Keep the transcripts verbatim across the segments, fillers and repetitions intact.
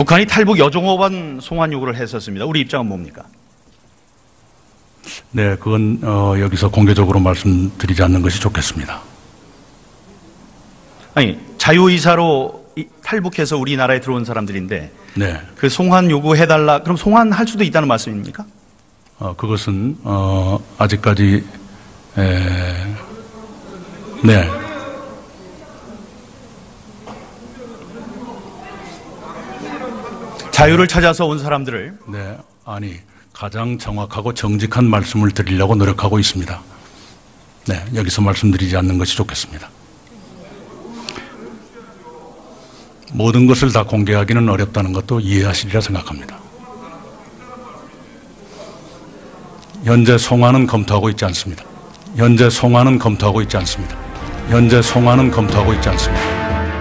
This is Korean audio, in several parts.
북한이 탈북 여종업원 송환 요구를 했었습니다. 우리 입장은 뭡니까? 네, 그건 어, 여기서 공개적으로 말씀드리지 않는 것이 좋겠습니다. 아니, 자유의사로 탈북해서 우리나라에 들어온 사람들인데 네. 그 송환 요구해달라, 그럼 송환할 수도 있다는 말씀입니까? 어, 그것은 어, 아직까지 에, 네. 자유를 찾아서 온 사람들을 네, 아니 가장 정확하고 정직한 말씀을 드리려고 노력하고 있습니다. 네, 여기서 말씀드리지 않는 것이 좋겠습니다. 모든 것을 다 공개하기는 어렵다는 것도 이해하시리라 생각합니다. 현재 송환은 검토하고 있지 않습니다. 현재 송환은 검토하고 있지 않습니다. 현재 송환은 검토하고 있지 않습니다.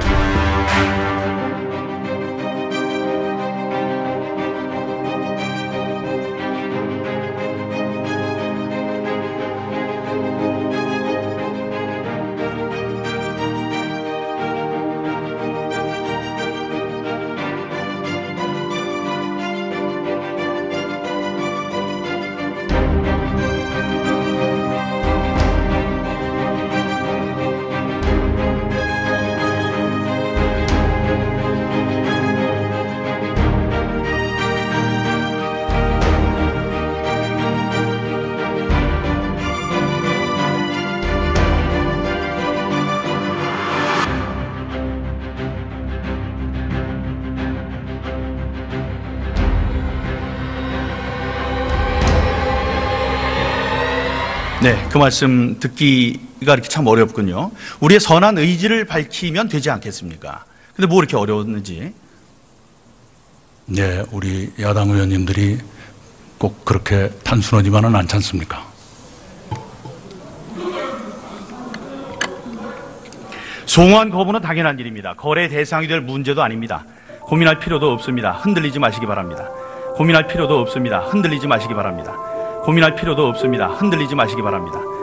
네, 그 말씀 듣기가 이렇게 참 어렵군요. 우리의 선한 의지를 밝히면 되지 않겠습니까? 근데 뭐 이렇게 어려웠는지. 네, 우리 야당 의원님들이 꼭 그렇게 단순하지만은 않지 않습니까? 송환 거부는 당연한 일입니다. 거래 대상이 될 문제도 아닙니다. 고민할 필요도 없습니다. 흔들리지 마시기 바랍니다. 고민할 필요도 없습니다. 흔들리지 마시기 바랍니다. 고민할 필요도 없습니다. 흔들리지 마시기 바랍니다.